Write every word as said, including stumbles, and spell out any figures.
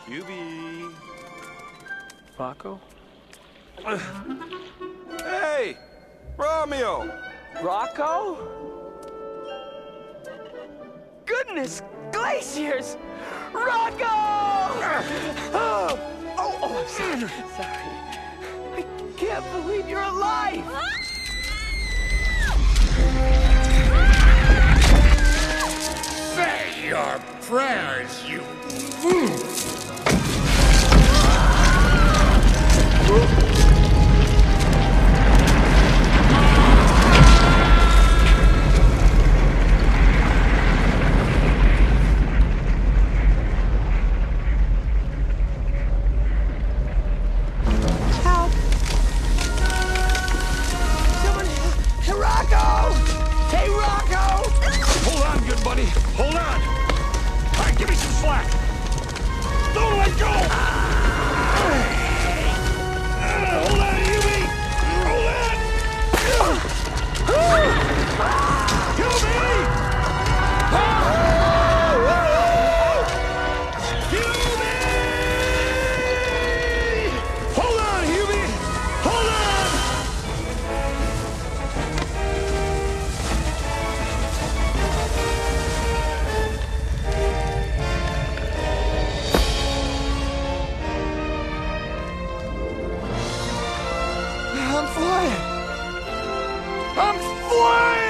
Hubie. Rocco? Hey! Romeo! Rocco? Goodness glaciers! Rocco! Oh, oh, oh, sorry, sorry. I can't believe you're alive! Say your prayers, you... Help! Somebody... Hey, Rocco! Hey, Rocco! Hold on, good buddy. Hold on. All right, give me some slack. Don't let go! Uh, hold on, Hubie! Hold on! Hubie! Hubie! Hold on, Hubie! Hold on! I'm flying! I'm flying!